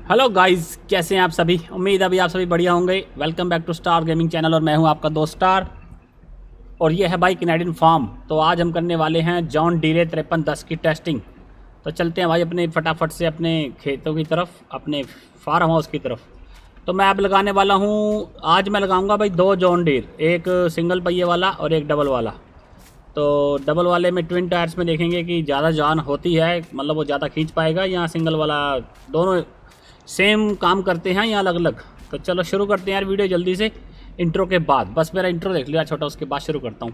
Hello guys, कैसे हैं आप सभी। उम्मीद है अभी आप सभी बढ़िया होंगे। Welcome back to star gaming channel और मैं हूं आपका दोस्त स्टार। और ये है भाई कैनेडियन फार्म। तो आज हम करने वाले हैं जॉन डीरे 5310 की टेस्टिंग। तो चलते हैं भाई अपने फटाफट से अपने खेतों की तरफ, अपने फार्म हाउस की तरफ। तो मैं अब लगाने वाला हूँ, आज मैं लगाऊंगा भाई 2 जॉन डीर, एक सिंगल पहिए वाला और एक डबल वाला। तो डबल वाले में ट्विन टायर्स में देखेंगे कि ज़्यादा जान होती है, मतलब वो ज़्यादा खींच पाएगा, या सिंगल वाला दोनों सेम काम करते हैं या अलग अलग। तो चलो शुरू करते हैं यार वीडियो जल्दी से, इंट्रो के बाद। बस मेरा इंट्रो देख लिया छोटा, उसके बाद शुरू करता हूँ।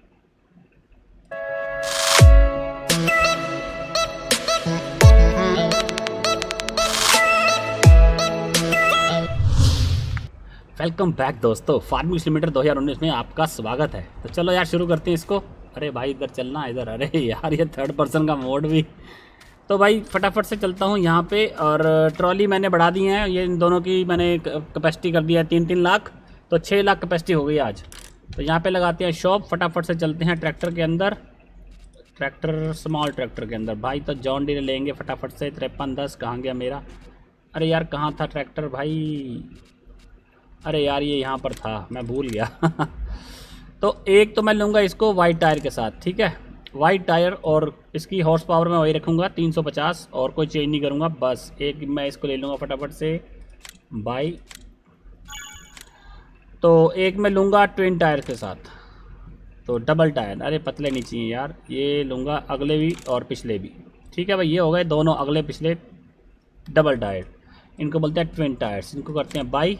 वेलकम बैक दोस्तों, फार्मिंग लिमिटेड 2019 में आपका स्वागत है। तो चलो यार शुरू करते हैं इसको। अरे भाई इधर चलना, इधर। अरे यार ये थर्ड पर्सन का मोड भी। तो भाई फटाफट से चलता हूँ यहाँ पे। और ट्रॉली मैंने बढ़ा दी है, ये इन दोनों की मैंने कैपेसिटी कर दिया है 3-3 लाख। तो 6 लाख कैपेसिटी हो गई आज। तो यहाँ पे लगाते हैं शॉप। फटाफट से चलते हैं ट्रैक्टर के अंदर, ट्रैक्टर स्मॉल ट्रैक्टर के अंदर भाई। तो जॉन डीरे लेंगे फटाफट से। 5310 कहाँ गया मेरा? अरे यार कहाँ था ट्रैक्टर भाई? अरे यार ये यहाँ पर था, मैं भूल गया। तो एक तो मैं लूँगा इसको वाइट टायर के साथ, ठीक है। वाइट टायर, और इसकी हॉर्स पावर मैं वही रखूँगा 350, और कोई चेंज नहीं करूँगा। बस एक मैं इसको ले लूँगा फटाफट से भाई। तो एक मैं लूँगा ट्विन टायर के साथ, तो डबल टायर। अरे पतले नहीं चाहिए यार, ये लूँगा अगले भी और पिछले भी, ठीक है भाई। ये हो गए दोनों अगले पिछले डबल टायर, इनको बोलते हैं ट्विन टायर्स, इनको करते हैं बाई।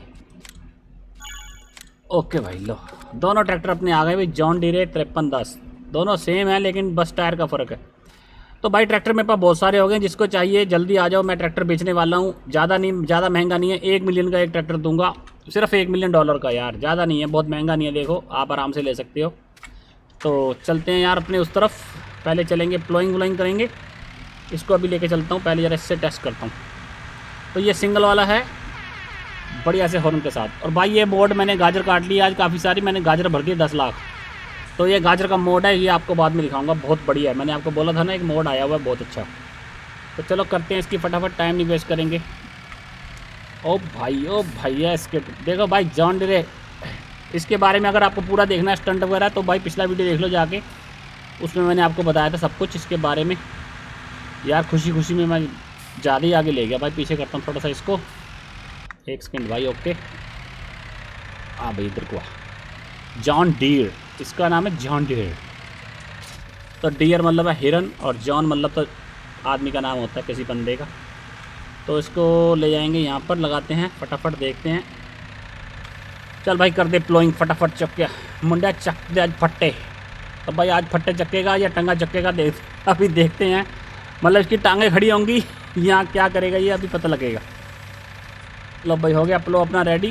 ओके भाई, लो दोनों ट्रैक्टर अपने आ गए भाई। जॉन डीरे 5310 दोनों सेम है, लेकिन बस टायर का फ़र्क है। तो भाई ट्रैक्टर मेरे पास बहुत सारे हो गए, जिसको चाहिए जल्दी आ जाओ। मैं ट्रैक्टर बेचने वाला हूँ, ज़्यादा नहीं, ज़्यादा महंगा नहीं है। 1 मिलियन का एक ट्रैक्टर दूंगा, सिर्फ $1 मिलियन का यार, ज़्यादा नहीं है, बहुत महंगा नहीं है। देखो आप आराम से ले सकते हो। तो चलते हैं यार अपने उस तरफ। पहले चलेंगे प्लोइंग व्लोइंग करेंगे। इसको अभी लेके चलता हूँ, पहले ज़रा इससे टेस्ट करता हूँ। तो ये सिंगल वाला है, बढ़िया से हॉर्न के साथ। और भाई ये मोड मैंने गाजर काट ली आज काफ़ी सारी, मैंने गाजर भर दी 10 लाख। तो ये गाजर का मोड है, ये आपको बाद में दिखाऊंगा, बहुत बढ़िया है। मैंने आपको बोला था ना एक मोड आया हुआ है बहुत अच्छा। तो चलो करते हैं इसकी फटाफट, टाइम नहीं वेस्ट करेंगे। ओ भाई है इसके। देखो भाई जॉन डीरे, इसके बारे में अगर आपको पूरा देखना है स्टंट वगैरह, तो भाई पिछला वीडियो देख लो जाके, उसमें मैंने आपको बताया था सब कुछ इसके बारे में। यार खुशी खुशी में मैं ज़्यादा ही आगे ले गया भाई। पीछे करता हूँ थोड़ा सा इसको, 1 सेकेंड भाई। ओके हाँ भाई इधर को आ। जॉन डीर, इसका नाम है जॉन डीर। तो डियर मतलब है हिरन, और जॉन मतलब तो आदमी का नाम होता है किसी बंदे का। तो इसको ले जाएंगे यहाँ पर, लगाते हैं फटाफट, देखते हैं। चल भाई कर दे प्लोइंग फटाफट, चक्के मुंडा चक दे आज फट्टे। तो भाई आज फट्टे चक्केगा या टंगा चक्केगा, देख अभी देखते हैं। मतलब इसकी टांगें खड़ी होंगी या क्या करेगा ये अभी पता लगेगा। लो भाई हो गया प्लो अपना रेडी,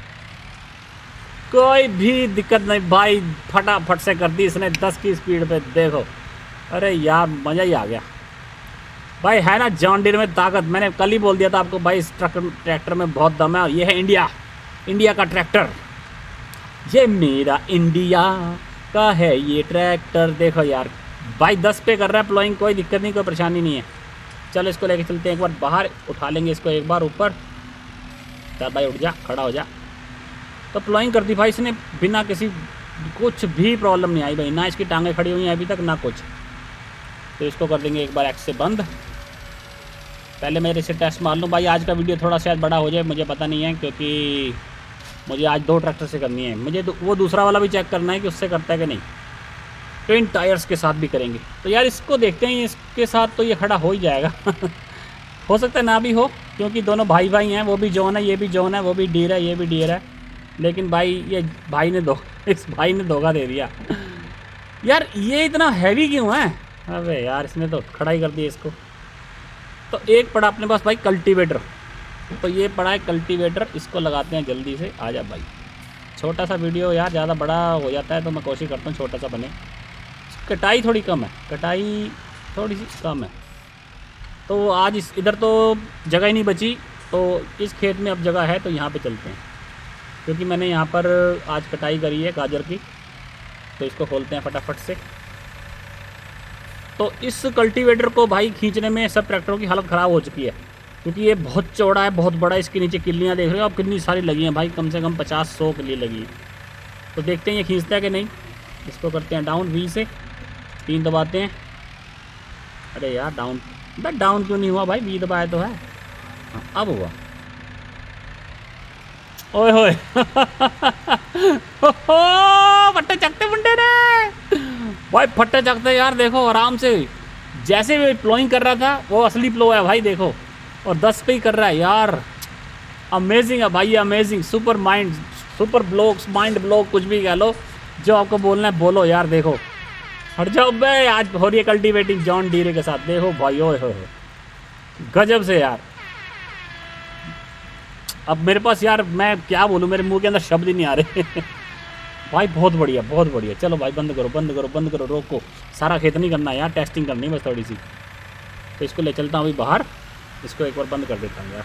कोई भी दिक्कत नहीं भाई। फटाफट से कर दी इसने 10 की स्पीड पे, देखो। अरे यार मज़ा ही आ गया भाई, है ना जॉन डीरे में ताकत। मैंने कल ही बोल दिया था आपको भाई, इस ट्रैक्टर में बहुत दम है। और ये है इंडिया का ट्रैक्टर, ये मेरा इंडिया का है ये ट्रैक्टर। देखो यार भाई 10 पे कर रहा है प्लोइंग, कोई दिक्कत नहीं, कोई परेशानी नहीं है। चलो इसको लेके चलते हैं, एक बार बाहर उठा लेंगे इसको, एक बार ऊपर। चल भाई उठ जा, खड़ा हो जा। तो प्लोइंग कर दी भाई इसने बिना किसी, कुछ भी प्रॉब्लम नहीं आई भाई, ना इसकी टांगें खड़ी हुई हैं अभी तक ना कुछ। तो इसको कर देंगे एक बार एक्स से बंद। पहले मैं इसे टेस्ट मार लूँ भाई। आज का वीडियो थोड़ा शायद बड़ा हो जाए, मुझे पता नहीं है, क्योंकि मुझे आज 2 ट्रैक्टर से करनी है। मुझे वो दूसरा वाला भी चेक करना है कि उससे करता है कि नहीं। ट्विन टायर्स के साथ भी करेंगे। तो यार इसको देखते हैं, इसके साथ तो ये खड़ा हो ही जाएगा। हो सकता है ना भी हो, क्योंकि दोनों भाई हैं। वो भी जॉन है, ये भी जॉन है, वो भी डीर है, ये भी डीर है। लेकिन भाई ये इस भाई ने धोखा दे दिया। यार ये इतना हैवी क्यों है? अबे यार इसने तो खड़ा ही कर दिया इसको। तो एक पड़ा अपने पास भाई कल्टीवेटर। तो ये पड़ा है कल्टीवेटर, इसको लगाते हैं जल्दी से। आ जा भाई, छोटा सा वीडियो यार, ज़्यादा बड़ा हो जाता है तो मैं कोशिश करता हूँ छोटा सा बने। कटाई थोड़ी कम है, कटाई थोड़ी सी कम है। तो आज इधर तो जगह ही नहीं बची, तो इस खेत में अब जगह है, तो यहाँ पे चलते हैं। क्योंकि मैंने यहाँ पर आज कटाई करी है गाजर की। तो इसको खोलते हैं फटाफट से। तो इस कल्टीवेटर को भाई खींचने में सब ट्रैक्टरों की हालत ख़राब हो चुकी है। क्योंकि ये बहुत चौड़ा है, बहुत बड़ा। इसके नीचे किल्लियाँ देख रहे हो आप कितनी सारी लगी हैं भाई, कम से कम 50-100 किल्ली लगी हैं। तो देखते हैं ये खींचता है कि नहीं। इसको करते हैं डाउन, वी से 3 दबाते हैं। अरे यार डाउन, बट डाउन क्यों नहीं हुआ भाई, वी दबाया तो है। हाँ अब हुआ। ओए होए फट्टे चकते मुंडे ने भाई, फट्टे चकते यार। देखो आराम से, जैसे भी प्लोइंग कर रहा था वो असली प्लो है भाई, देखो। और 10 पे ही कर रहा है यार। अमेजिंग है भाई, amazing. Super mind, super blocks, mind block, कुछ भी कह लो, जो आपको बोलना है बोलो यार। देखो हट जाओ बे, आज हो रही है कल्टीवेटिंग जॉन डीरे के साथ। देखो भाई, ओए हो गजब से यार। अब मेरे पास यार मैं क्या बोलूँ, मेरे मुंह के अंदर शब्द ही नहीं आ रहे भाई। बहुत बढ़िया, बहुत बढ़िया। चलो भाई बंद करो, बंद करो, बंद करो, रोको। सारा खेत नहीं करना यार, टेस्टिंग करनी है बस थोड़ी सी। तो इसको ले चलता हूँ अभी बाहर, इसको एक बार बंद कर देता हूँ यार।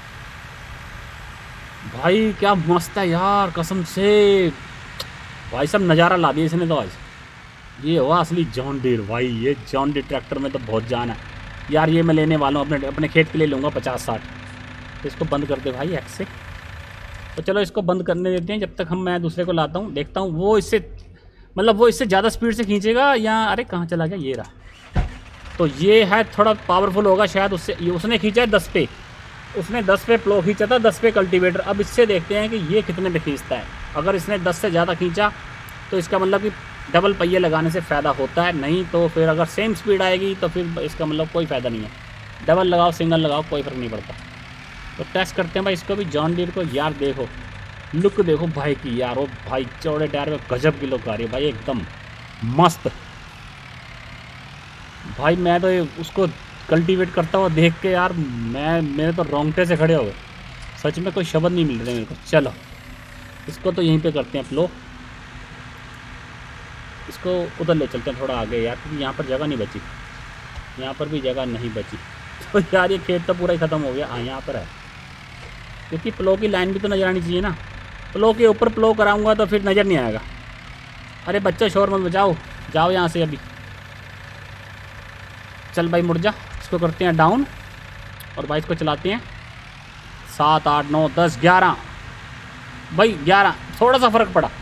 भाई क्या मस्त है यार, कसम से भाई। सब नज़ारा ला दिया इसने तो आज। ये हुआ असली जॉन डीर भाई। ये जॉन डीर ट्रैक्टर में तो बहुत जान है यार। ये मैं लेने वाला हूँ, अपने खेत के लिए लूँगा 50-60। तो इसको बंद कर दे भाई एक्स से। तो चलो इसको बंद करने देते हैं जब तक मैं दूसरे को लाता हूँ। देखता हूँ वो इससे, मतलब वो इससे ज़्यादा स्पीड से खींचेगा या। अरे कहाँ चला गया, ये रहा। तो ये है थोड़ा पावरफुल होगा शायद उससे। ये उसने खींचा है 10 पे, उसने 10 पे प्लो खींचा था, 10 पे कल्टीवेटर। अब इससे देखते हैं कि ये कितने पे खींचता है। अगर इसने 10 से ज़्यादा खींचा तो इसका मतलब कि डबल पहिए लगाने से फ़ायदा होता है। नहीं तो फिर अगर सेम स्पीड आएगी तो फिर इसका मतलब कोई फ़ायदा नहीं है। डबल लगाओ सिंगल लगाओ कोई फ़र्क नहीं पड़ता। तो टेस्ट करते हैं भाई इसको भी, जॉन डीर को। यार देखो लुक देखो भाई की यार। वो भाई चौड़े टायर में गजब की लुक आ रही है भाई, एकदम मस्त भाई। मैं तो उसको कल्टीवेट करता हुआ देख के यार, मेरे तो रोंगटे से खड़े हो गए। सच में कोई शब्द नहीं मिल रहे मेरे को। चलो इसको तो यहीं पे करते हैं प्लो। इसको उधर ले चलते हैं थोड़ा आगे यार, क्योंकि यहाँ पर जगह नहीं बची। यहाँ पर भी जगह नहीं बची। तो यार ये खेत तो पूरा ही ख़त्म हो गया। हाँ यहाँ पर है, क्योंकि प्लो की लाइन भी तो नज़र आनी चाहिए ना। प्लो के ऊपर प्लो कराऊंगा तो फिर नज़र नहीं आएगा। अरे बच्चा शोर मत बजाओ, जाओ यहाँ से अभी। चल भाई मुड़ जा। इसको करते हैं डाउन और भाई इसको चलाते हैं 7, 8, 9, 10, 11 भाई 11। थोड़ा सा फ़र्क पड़ा,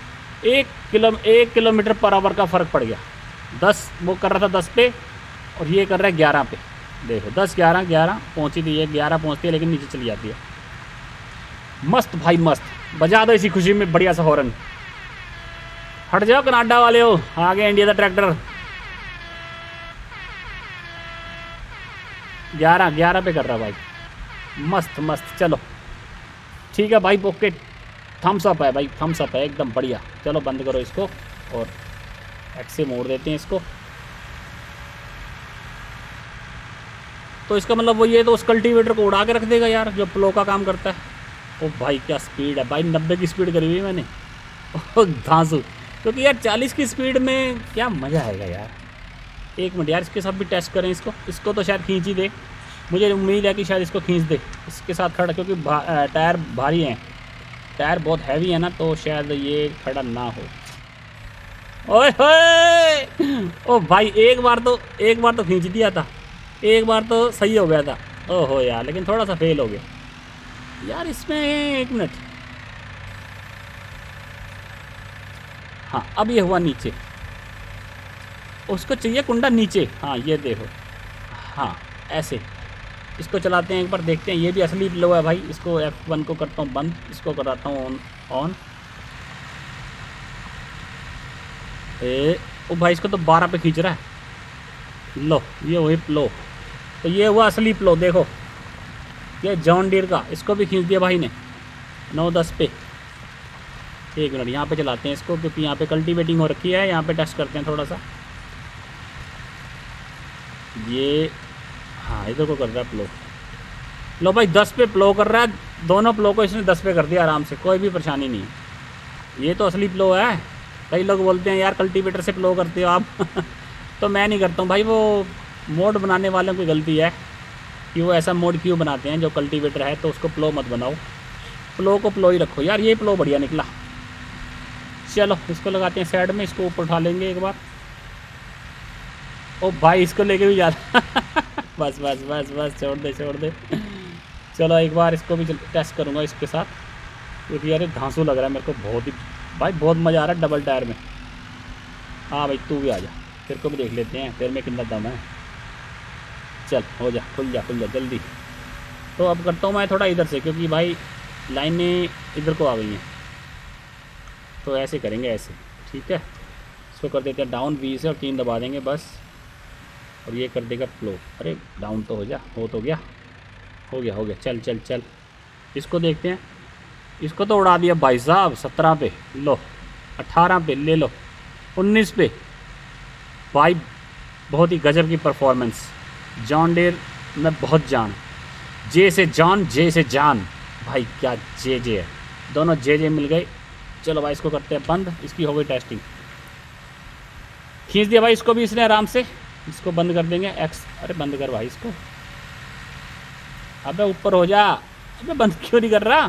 1 किलोमीटर पर आवर का फ़र्क पड़ गया। 10 वो कर रहा था 10 पे और ये कर रहा है 11 पे। देखो 10, 11, 11 पहुँची थी ये, 11 पहुँचती है लेकिन नीचे चली जाती है। मस्त भाई मस्त। बजा दो इसी खुशी में बढ़िया सा हॉर्न। हट जाओ कनाडा वाले हो, आगे इंडिया का ट्रैक्टर। 11 पे कर रहा भाई, मस्त मस्त। चलो ठीक है भाई, ओके। थम्स अप है भाई, थम्स अप है एकदम बढ़िया। चलो बंद करो इसको और एक्स से मोड़ देते हैं इसको। तो इसका मतलब वो ये तो उस कल्टीवेटर को उड़ा के रख देगा यार, जो प्लो का काम करता है। ओ भाई क्या स्पीड है भाई, 90 की स्पीड करी हुई मैंने। धांसू, क्योंकि यार 40 की स्पीड में क्या मज़ा आएगा यार। एक मिनट यार, इसके साथ भी टेस्ट करें इसको तो शायद खींच ही दे। मुझे उम्मीद है कि शायद इसको खींच दे इसके साथ खड़ा, क्योंकि टायर भारी हैं, टायर बहुत हैवी है ना, तो शायद ये खड़ा ना हो। ओए होए, ओ भाई एक बार तो खींच दिया था, एक बार तो सही हो गया था। ओहो यार, लेकिन थोड़ा सा फेल हो गया यार इसमें। एक मिनट, हाँ अब ये हुआ नीचे, उसको चाहिए कुंडा नीचे। हाँ ये देखो, हाँ ऐसे इसको चलाते हैं एक बार, देखते हैं। ये भी असली लो है भाई। इसको F1 को करता हूँ बंद, इसको कराता हूँ ऑन। ओ भाई इसको तो 12 पे खींच रहा है। लो ये वही प्लो, तो ये हुआ असली प्लो। देखो ये जॉन डीर का, इसको भी खींच दिया भाई ने 9-10 पे। एक मिनट यहाँ पे चलाते हैं इसको, क्योंकि यहाँ पे कल्टीवेटिंग हो रखी है। यहाँ पे टेस्ट करते हैं थोड़ा सा। ये हाँ इधर को कर रहा है प्लो। लो भाई 10 पे प्लो कर रहा है, दोनों प्लो को इसने 10 पे कर दिया आराम से, कोई भी परेशानी नहीं है। ये तो असली प्लो है। कई लोग बोलते हैं यार कल्टीवेटर से प्लो करते हो आप तो मैं नहीं करता हूँ भाई, वो मोड बनाने वालों की गलती है कि वो ऐसा मोड क्यों बनाते हैं। जो कल्टीवेटर है तो उसको प्लो मत बनाओ, प्लो को प्लो ही रखो यार। ये प्लो बढ़िया निकला। चलो इसको लगाते हैं साइड में, इसको ऊपर उठा लेंगे एक बार। ओ भाई इसको लेके भी जा बस बस बस बस, छोड़ दे छोड़ दे। चलो एक बार इसको भी टेस्ट करूँगा इसके साथ, क्योंकि यार धांसू लग रहा है मेरे को बहुत ही भाई, बहुत मज़ा आ रहा है डबल टायर में। हाँ भाई तू भी आ जा, तेरे को भी देख लेते हैं तेरे में कितना दम है। चल हो जा, खुल जा जल्दी। तो अब करता हूँ मैं थोड़ा इधर से, क्योंकि भाई लाइनें इधर को आ गई हैं, तो ऐसे करेंगे ऐसे, ठीक है। इसको कर देते हैं डाउन V से और 3 दबा देंगे बस, और ये कर देगा फ्लो। अरे डाउन तो हो जा, हो तो गया, हो गया। चल चल चल, इसको देखते हैं। इसको तो उड़ा दिया भाई साहब, 17 पे लो, 18 पे ले लो, 19 पे। भाई बहुत ही गजब की परफॉर्मेंस, जॉन डीर में बहुत जान, जे से जॉन, जे से जान भाई, क्या जे है, दोनों जे मिल गए। चलो भाई इसको करते हैं बंद, इसकी हो गई टेस्टिंग। खींच दिया भाई इसको भी इसने आराम से, इसको बंद कर देंगे एक्स। अरे बंद कर भाई इसको, अबे ऊपर हो जा, अबे बंद क्यों नहीं कर रहा।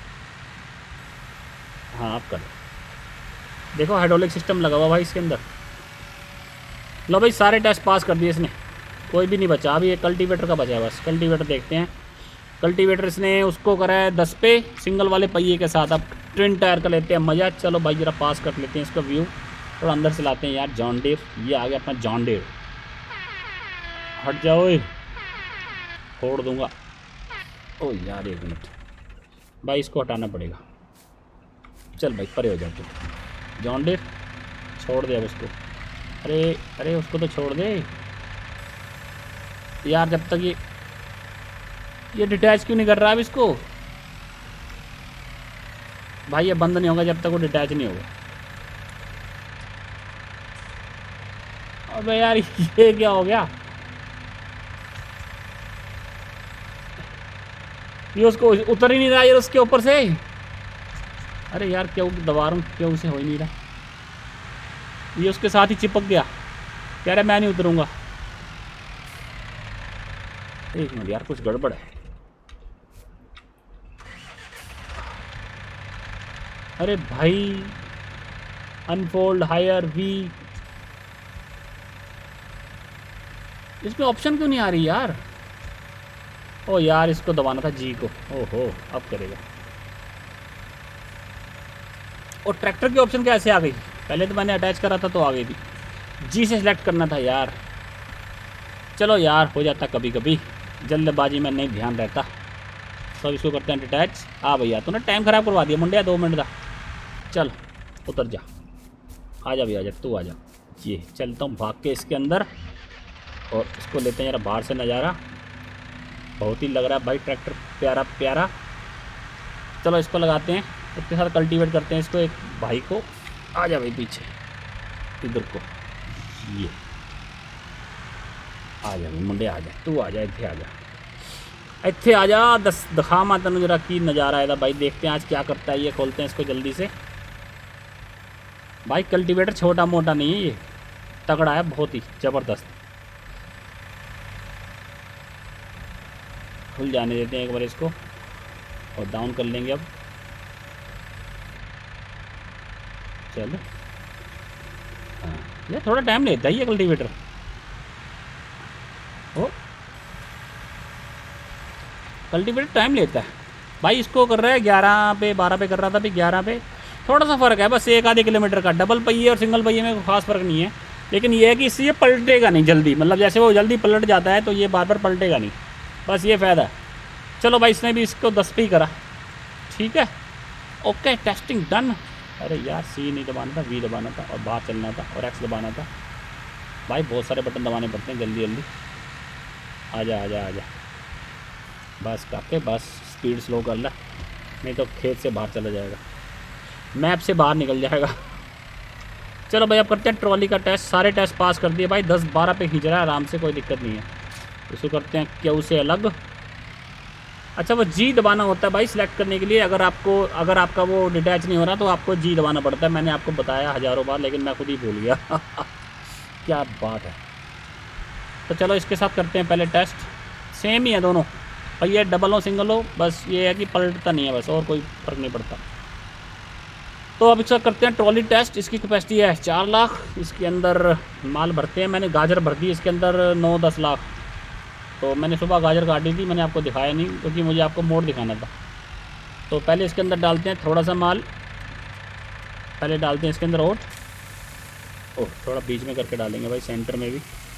हाँ आप कर, देखो हाइड्रोलिक सिस्टम लगा हुआ भाई इसके अंदर। लो भाई सारे टेस्ट पास कर दिए इसने, कोई भी नहीं बचा। अभी ये कल्टीवेटर का बचा है बस, कल्टीवेटर देखते हैं। कल्टीवेटर इसने उसको करा है 10 पे सिंगल वाले पहिए के साथ। अब ट्विन टायर का लेते हैं मज़ा। चलो भाई ज़रा पास कर लेते हैं इसका व्यू, थोड़ा अंदर से लाते हैं यार। जॉन डीर, ये आ गया अपना जॉन डीर। हट जाओ, फोड़ दूंगा। ओ यार 1 मिनट भाई, इसको हटाना पड़ेगा। चल भाई परे हो जाओ तुम। जॉन डीर छोड़ दे अब उसको। अरे उसको तो छोड़ दे यार, जब तक ये डिटैच क्यों नहीं कर रहा अब इसको। भाई ये बंद नहीं होगा जब तक वो डिटैच नहीं होगा। अबे यार ये क्या हो गया, ये उसको उतर ही नहीं रहा यार उसके ऊपर से। अरे यार क्यों दबा रहा हूँ, क्यों उसे हो ही नहीं रहा। ये उसके साथ ही चिपक गया, कह रहा मैं नहीं उतरूंगा। एक मिनट यार, कुछ गड़बड़ है। अरे भाई अनफोल्ड हायर V, इसमें ऑप्शन क्यों नहीं आ रही यार। ओ यार इसको दबाना था G को। ओहो अब करेगा। और ट्रैक्टर की ऑप्शन कैसे आ गई, पहले तो मैंने अटैच करा था तो आ गई थी। G से सिलेक्ट करना था यार। चलो यार हो जाता कभी कभी, जल्दबाजी में नहीं ध्यान रहता। सब इसको करते हैं डिटैच। हाँ भैया तूने टाइम ख़राब करवा दिया मुंडिया, 2 मिनट का। चल उतर जा, आ जा भैया, आ जा तू, आ जा। ये चलता हूँ भाग के इसके अंदर, और इसको लेते हैं यार बाहर से नज़ारा। बहुत ही लग रहा है भाई ट्रैक्टर प्यारा प्यारा। चलो इसको लगाते हैं, उसके साथ कल्टीवेट करते हैं इसको। एक भाई को आ जा भाई पीछे इधर को, ये आ जा मुंडे, आ जा तू, आ जा इतने, आ जा इतने, आ जा। दिखा मैं तेन जरा की नज़ारा है भाई। देखते हैं आज क्या करता है ये। खोलते हैं इसको जल्दी से। भाई कल्टीवेटर छोटा मोटा नहीं है, ये तगड़ा है, बहुत ही ज़बरदस्त। खुल जाने देते हैं एक बार इसको, और डाउन कर लेंगे अब। चलो हाँ, ये थोड़ा टाइम लेता है ये कल्टीवेटर। ओ कल्टीवेटर टाइम लेता है भाई। इसको कर रहा है 11 पे, 12 पे कर रहा था, अभी 11 पे। थोड़ा सा फ़र्क है बस, 1-आधे किलोमीटर का। डबल पहिए और सिंगल पहिए में कोई खास फ़र्क नहीं है, लेकिन ये है कि इससे ये पलटेगा नहीं जल्दी। मतलब जैसे वो जल्दी पलट जाता है तो ये बार बार पलटेगा नहीं, बस ये फ़ायदा है। चलो भाई इसने भी इसको 10 पे ही करा, ठीक है ओके। Testing done. अरे यार C नहीं दबाना था, V दबाना था, और बाहर चलना था, और X दबाना था। भाई बहुत सारे बटन दबाने पड़ते हैं, जल्दी जल्दी। आजा आजा आजा, बस काके बस स्पीड स्लो कर ला, नहीं तो खेत से बाहर चला जाएगा, मैप से बाहर निकल जाएगा। चलो भाई अब करते हैं ट्रॉली का टेस्ट। सारे टेस्ट पास कर दिए भाई, 10-12 पे खींच रहा है आराम से, कोई दिक्कत नहीं है। इसको करते हैं क्या उसे अलग। अच्छा वो G दबाना होता है भाई सिलेक्ट करने के लिए। अगर आपका वो डिटैच नहीं हो रहा तो आपको G दबाना पड़ता है। मैंने आपको बताया हज़ारों बार, लेकिन मैं खुद ही भूल गया। क्या बात है। तो चलो इसके साथ करते हैं पहले टेस्ट। सेम ही है दोनों भाई, ये डबल हो सिंगल हो, बस ये है कि पलटता नहीं है, बस और कोई फ़र्क नहीं पड़ता। तो अब इसका करते हैं ट्रॉली टेस्ट। इसकी कैपेसिटी है 4 लाख। इसके अंदर माल भरते हैं, मैंने गाजर भर दी इसके अंदर 9-10 लाख। तो मैंने सुबह गाजर काटी थी, मैंने आपको दिखाया नहीं क्योंकि मुझे आपको मोड़ दिखाना था। तो पहले इसके अंदर डालते हैं थोड़ा सा माल, पहले डालते हैं इसके अंदर ओट। ओह थोड़ा बीच में करके डालेंगे भाई, सेंटर में भी।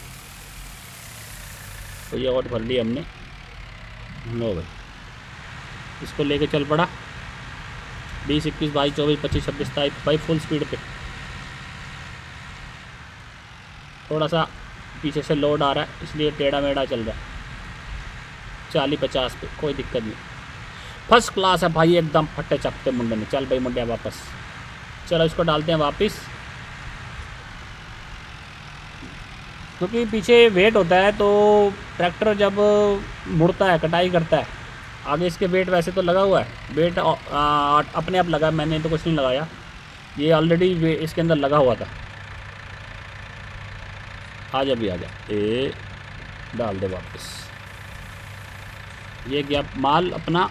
तो ये ओट भर लिया हमने। लो भाई, इसको लेके चल पड़ा 20, 21, 22, 24, 25, 26, 27 भाई फुल स्पीड पे। थोड़ा सा पीछे से लोड आ रहा है इसलिए टेढ़ा मेढ़ा चल रहा है। 40, 50 पे कोई दिक्कत नहीं, फर्स्ट क्लास है भाई एकदम फट्टे चपटे मुंडे में। चल भाई मुंडिया वापस, चलो इसको डालते हैं वापस, क्योंकि पीछे वेट होता है तो ट्रैक्टर जब मुड़ता है कटाई करता है, आगे इसके वेट वैसे तो लगा हुआ है, वेट अपने आप लगा, मैंने तो कुछ नहीं लगाया, ये ऑलरेडी इसके अंदर लगा हुआ था। आजा भी आजा, ए डाल दे वापस। ये गया माल अपना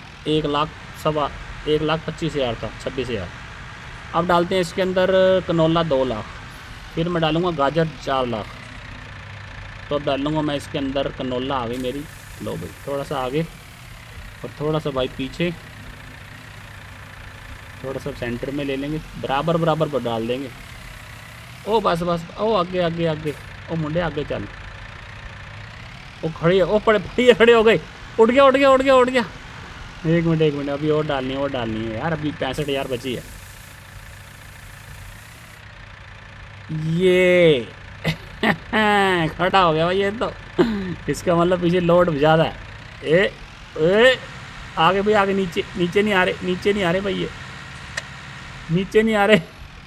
1,25,000 था, 26,000। अब डालते हैं इसके अंदर कनोला 2 लाख, फिर मैं डालूँगा गाजर 4 लाख। तो अब डालूँगा मैं इसके अंदर कनोला, आ गई मेरी। लो भाई थोड़ा सा आगे और थोड़ा सा भाई पीछे, थोड़ा सा सेंटर में ले लेंगे, बराबर बराबर पर डाल देंगे। ओ बस बस, ओ आगे आगे आगे, ओ मुंडे आगे चल। ओ खड़ी है, ओ पड़े खड़े हो गए, उठ गया उठ गया उठ गया उठ गया। एक मिनट अभी और डालनी है यार, अभी 65,000 बची है। ये खड़ा हो गया भाई ये तो, इसका मतलब पीछे लोड ज़्यादा है। ए आगे भाई आगे, नीचे नहीं आ रहे भाई, ये नीचे नहीं आ रहे।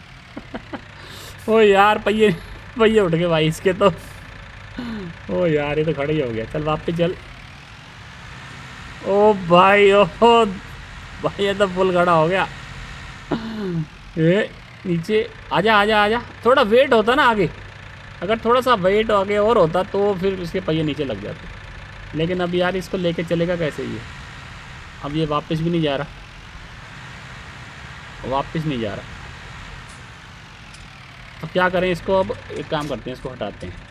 ओ यार पहिए उठ गए भाई इसके तो। ओ यार ये तो खड़ा ही हो गया, चल वापस चल। ओ भाई ये तो फुल खड़ा हो गया। नीचे आजा, थोड़ा वेट होता ना आगे, अगर थोड़ा सा वेट आगे और होता तो फिर इसके पहिए नीचे लग जाते। लेकिन अब यार इसको लेके चलेगा कैसे ये, अब ये वापस भी नहीं जा रहा, अब क्या करें इसको। अब एक काम करते हैं, इसको हटाते हैं।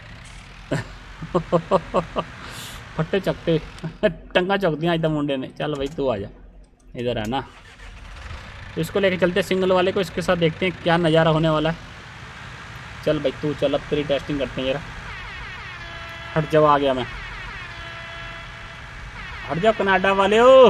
फट्टे चकटे टंगा चौक दिया एकदम मुंडे ने। चल भाई तू आजा, इधर है ना, तो इसको लेके चलते हैं सिंगल वाले को, इसके साथ देखते हैं क्या नज़ारा होने वाला है। चल भाई तू चल, अब तेरी टेस्टिंग करते हैं जरा। हट जाओ, आ गया मैं, हट जाओ कनाडा वाले हो।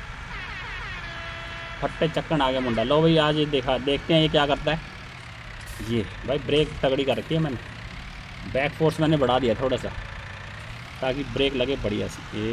फट्टे चक्कन आ गया मुंडा। लो भाई आज ये देखते हैं ये क्या करता है। ये भाई ब्रेक तगड़ी कर रखी है मैंने, बैक फोर्स मैंने बढ़ा दिया थोड़ा सा ताकि ब्रेक लगे बढ़िया से।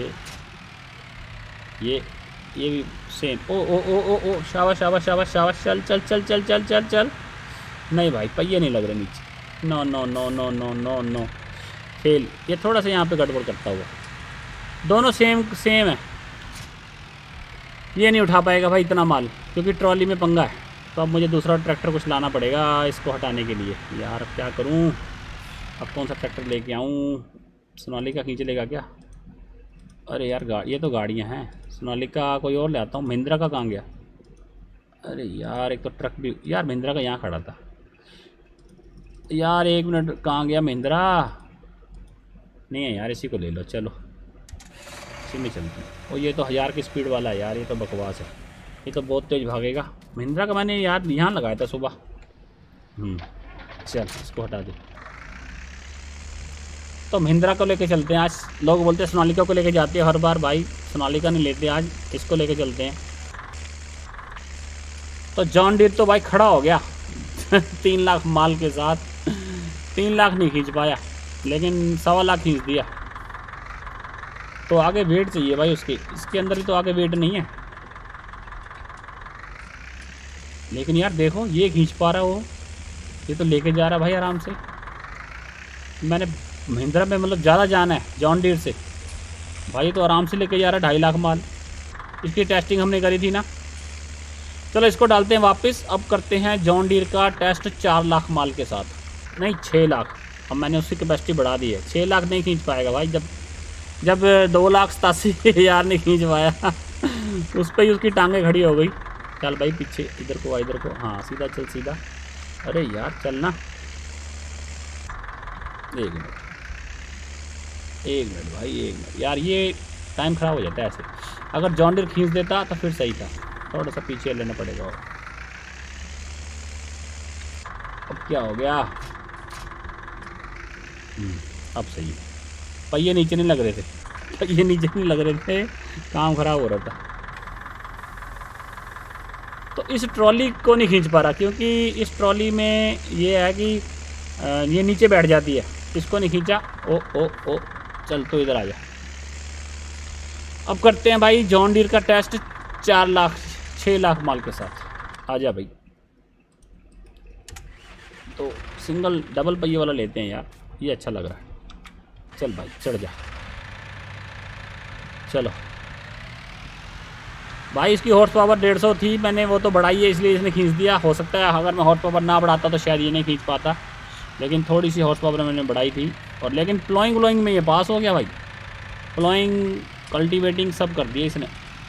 ये भी सेम। ओ शाबाश शाबाश शाबाश शाबाश, चल चल चल चल चल चल चल। नहीं भाई पहिए नहीं लग रहे नीचे, no no no no no no no, fail. ये थोड़ा सा यहाँ पे गड़बड़ करता हुआ, दोनों सेम है। ये नहीं उठा पाएगा भाई इतना माल, क्योंकि ट्रॉली में पंगा है। तो अब मुझे दूसरा ट्रैक्टर कुछ लाना पड़ेगा इसको हटाने के लिए। यार क्या करूँ, अब कौन सा ट्रैक्टर लेके आऊँ? सोनालिका खींच लेगा क्या? अरे यार ये तो गाड़ियाँ हैं, सोनालिका कोई और ले आता हूँ। महिंद्रा का कहाँ गया? अरे यार एक तो ट्रक भी, यार महिंद्रा का यहाँ खड़ा था यार, एक मिनट, कहाँ गया महिंद्रा? नहीं है यार, इसी को ले लो, चलो इसी में चलते हैं। और ये तो 1000 की स्पीड वाला है यार, ये तो बकवास है, ये तो बहुत तेज़ भागेगा। महिंद्रा का मैंने यार यहाँ लगाया था सुबह। चल इसको हटा दे। तो महिंद्रा को लेके चलते हैं आज। लोग बोलते हैं सोनालिका को लेके जाते हैं हर बार, भाई सोनालिका नहीं लेते, आज इसको लेके चलते हैं। तो जॉन डीर तो भाई खड़ा हो गया 3 लाख माल के साथ। 3 लाख नहीं खींच पाया, लेकिन 1.25 लाख खींच दिया। तो आगे वेट चाहिए भाई उसके, इसके अंदर ही तो आगे वेट नहीं है। लेकिन यार देखो ये खींच पा रहा है वो, ये तो लेके जा रहा है भाई आराम से। मैंने महिंद्रा में मतलब ज़्यादा जाना है जॉन डीर से, भाई तो आराम से लेके जा रहा है 2.5 लाख माल। इसकी टेस्टिंग हमने करी थी ना। चलो इसको डालते हैं वापस। अब करते हैं जॉन डीर का टेस्ट 4 लाख माल के साथ, नहीं 6 लाख। अब मैंने उसकी कैपेसिटी बढ़ा दी है, 6 लाख नहीं खींच पाएगा भाई। जब 2,87,000 नहीं खींच पाया उस पर ही उसकी टांगें खड़ी हो गई। चल भाई पीछे, इधर को इधर को, हाँ सीधा चल सीधा। अरे यार चलना, एक मिनट, एक मिनट भाई, एक मिनट यार, ये टाइम ख़राब हो जाता है ऐसे। अगर जॉन डीर खींच देता तो फिर सही था, थोड़ा सा पीछे लेना पड़ेगा। और अब क्या हो गया? अब सही है। पहिए नीचे नहीं लग रहे थे, पहिए नीचे नहीं लग रहे थे, काम ख़राब हो रहा था। तो इस ट्रॉली को नहीं खींच पा रहा, क्योंकि इस ट्रॉली में ये है कि ये नीचे बैठ जाती है, इसको नहीं खींचा। ओ ओ ओ, चल तो इधर आ जा। अब करते हैं भाई जॉन डीर का टेस्ट 4 लाख 6 लाख माल के साथ। आ जा भाई। तो सिंगल डबल पहिए वाला लेते हैं यार, ये अच्छा लग रहा है। चल भाई चढ़ जा। चलो भाई, इसकी हॉर्स पावर 150 थी, मैंने वो तो बढ़ाई है इसलिए इसने खींच दिया। हो सकता है अगर मैं हॉर्स पावर ना बढ़ाता तो शायद ये नहीं खींच पाता, लेकिन थोड़ी सी हॉर्स पावर मैंने बढ़ाई थी। और लेकिन प्लॉइंग में ये पास हो गया भाई। प्लॉइंग, कल्टीवेटिंग सब कर दिया इसने।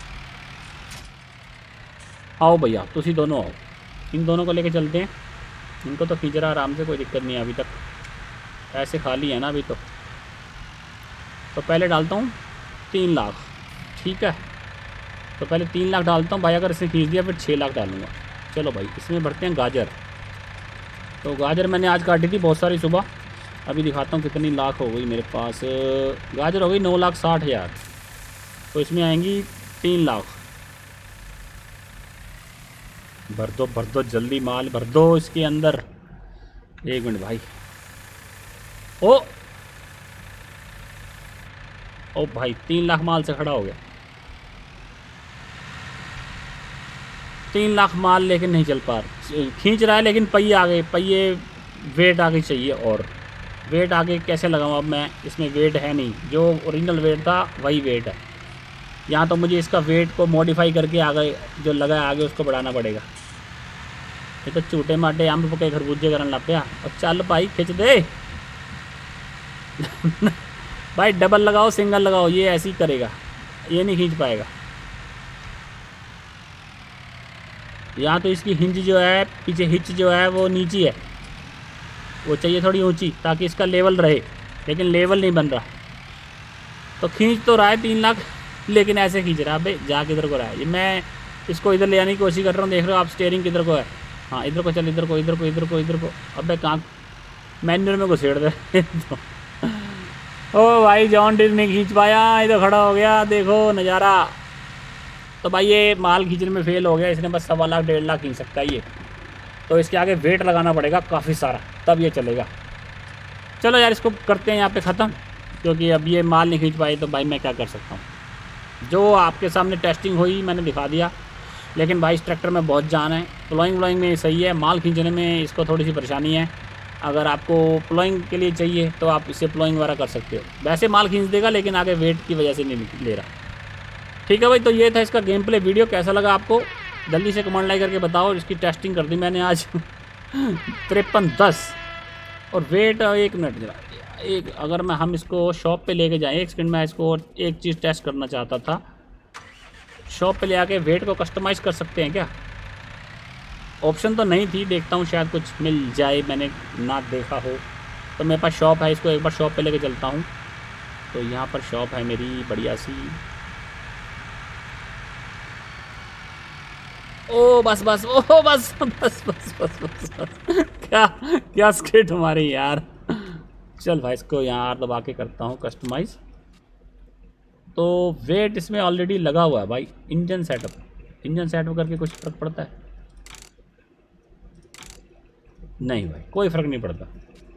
आओ भैया, तुसी दोनों आओ, इन दोनों को लेके चलते हैं। इनको तो खींच रहा आराम से, कोई दिक्कत नहीं है अभी तक, ऐसे खाली है ना अभी। तो पहले डालता हूँ 3 लाख, ठीक है। तो पहले 3 लाख डालता हूँ भाई, अगर इसे खींच दिया फिर 6 लाख डालूँगा। चलो भाई, इसमें भरते हैं गाजर। तो गाजर मैंने आज काटी थी बहुत सारी सुबह, अभी दिखाता हूँ कितनी लाख हो गई मेरे पास। गाजर हो गई 9,60,000। तो इसमें आएंगी 3 लाख। भर दो जल्दी, माल भर दो इसके अंदर। 1 मिनट भाई। ओ भाई, 3 लाख माल से खड़ा हो गया। 3 लाख माल लेकिन नहीं चल पा रहा, खींच रहा है लेकिन पहिए आगे, पहिए वेट आगे चाहिए। और वेट आगे कैसे लगाऊं? अब मैं इसमें वेट है नहीं, जो ओरिजिनल वेट था वही वेट है। यहाँ तो मुझे इसका वेट को मॉडिफाई करके आगे जो लगा है आगे उसको बढ़ाना पड़ेगा। ये तो चूटे माटे आम पके खरबूजे करने लग गया। और चल भाई खिंच दे। भाई डबल लगाओ सिंगल लगाओ, ये ऐसे ही करेगा, ये नहीं खींच पाएगा। यहाँ तो इसकी हिंज जो है, पीछे हिच जो है वो नीची है, वो चाहिए थोड़ी ऊंची ताकि इसका लेवल रहे, लेकिन लेवल नहीं बन रहा। तो खींच तो रहा है 3 लाख, लेकिन ऐसे खींच रहा है। भाई जा किधर को रहा है? ये मैं इसको इधर ले आने की कोशिश कर रहा हूँ। देख रहे हो आप स्टीयरिंग किधर को है? हाँ इधर को चल, इधर को इधर को इधर को इधर को। अबे कहाँ मैन्यूर में घुसेड़ दे। तो ओ भाई, जॉन डीर नहीं खींच पाया, इधर खड़ा हो गया, देखो नज़ारा। तो भाई ये माल खींचने में फेल हो गया, इसने बस 1.25 लाख 1.5 लाख खींच सकता है ये। तो इसके आगे वेट लगाना पड़ेगा काफ़ी सारा, तब ये चलेगा। चलो यार, इसको करते हैं यहाँ पे ख़त्म, क्योंकि अब ये माल नहीं खींच पाई तो भाई मैं क्या कर सकता हूँ। जो आपके सामने टेस्टिंग हुई मैंने दिखा दिया, लेकिन भाई इस ट्रैक्टर में बहुत जान है। प्लॉइंग में सही है, माल खींचने में इसको थोड़ी सी परेशानी है। अगर आपको प्लॉइंग के लिए चाहिए तो आप इसे प्लॉइंग वगैरह कर सकते हो, वैसे माल खींच देगा, लेकिन आगे वेट की वजह से नहीं ले रहा। ठीक है भाई, तो ये था इसका गेम प्ले वीडियो। कैसा लगा आपको जल्दी से कमेंट लाइक करके बताओ। इसकी टेस्टिंग कर दी मैंने आज 5310 और वेट 1 मिनट जरा एक, अगर मैं हम इसको शॉप पे लेके जाएं 1 सेकंड में, इसको एक चीज़ टेस्ट करना चाहता था। शॉप पे ले आके वेट को कस्टमाइज़ कर सकते हैं क्या? ऑप्शन तो नहीं थी, देखता हूँ शायद कुछ मिल जाए, मैंने ना देखा हो। तो मेरे पास शॉप है, इसको एक बार शॉप पे लेके चलता हूँ। तो यहाँ पर शॉप है मेरी बढ़िया सी। ओ बस बस, ओ बस बस बस बस बस, बस। क्या स्किट हमारी यार। चल भाई, इसको यहाँ दबा के करता हूँ कस्टमाइज़। तो वेट इसमें ऑलरेडी लगा हुआ है भाई। इंजन सेटअप करके कुछ फ़र्क पड़ता है? नहीं भाई, कोई फ़र्क नहीं पड़ता।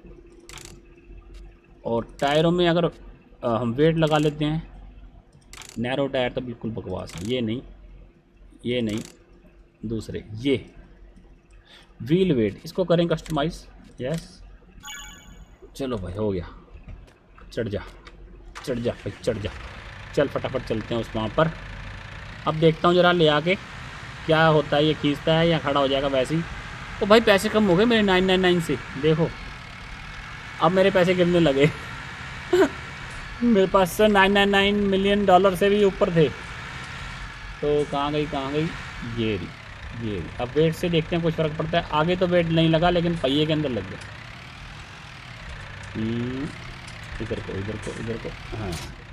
और टायरों में अगर हम वेट लगा लेते हैं, नैरो टायर तो बिल्कुल बकवास है। ये नहीं दूसरे, ये व्हील वेट इसको करें कस्टमाइज़। यस, चलो भाई हो गया। चढ़ जा भाई, चढ़ जा। चल फटाफट चलते हैं उस वहाँ पर। अब देखता हूँ ज़रा ले आके क्या होता है, ये खींचता है या खड़ा हो जाएगा वैसे ही। तो भाई पैसे कम हो गए मेरे 999 से, देखो अब मेरे पैसे गिरने लगे। मेरे पास से 999 मिलियन डॉलर से भी ऊपर थे। तो कहाँ गई? ये रही। अब वेट से देखते हैं कुछ फ़र्क पड़ता है। आगे तो वेट नहीं लगा, लेकिन पहिए के अंदर लग गया। इधर को इधर को इधर को, हाँ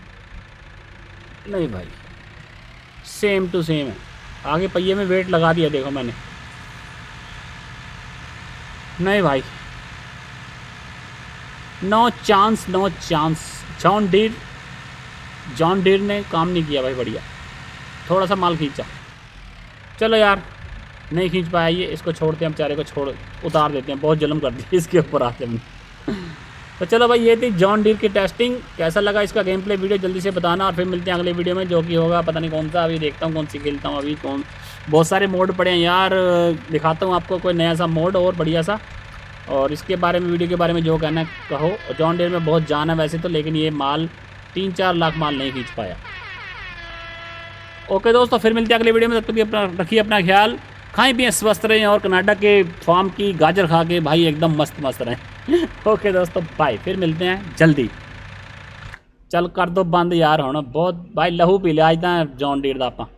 नहीं भाई सेम टू सेम है। आगे पहिए में वेट लगा दिया देखो मैंने, नहीं भाई no chance no chance. John Deere ने काम नहीं किया भाई, बढ़िया थोड़ा सा माल खींचा। चलो यार नहीं खींच पाया ये, इसको छोड़ते हैं बेचारे को, उतार देते हैं, बहुत जुल्म कर दिया इसके ऊपर आते हमने। तो चलो भाई ये थी जॉन डीर की टेस्टिंग। कैसा लगा इसका गेम प्ले वीडियो जल्दी से बताना, और फिर मिलते हैं अगले वीडियो में, जो कि होगा पता नहीं कौन सा, अभी देखता हूँ कौन सी खेलता हूँ। अभी बहुत सारे मोड पड़े हैं यार, दिखाता हूँ आपको कोई नया सा मोड और बढ़िया सा, और इसके बारे में वीडियो के बारे में जो कहना है कहो। जॉन डीर में बहुत जान है वैसे तो, लेकिन ये माल 3-4 लाख माल नहीं खींच पाया। ओके दोस्तों, फिर मिलते हैं अगले वीडियो में, तब तक रखिए अपना ख्याल, खाएं पिएं स्वस्थ रहें, और कनाडा के फार्म की गाजर खा के भाई एकदम मस्त मस्त रहें। ओके दोस्तों बाय, फिर मिलते हैं जल्दी। चल कर दो बंद यार, होना बहुत भाई लहू पी लिया आज जॉन डीर दा।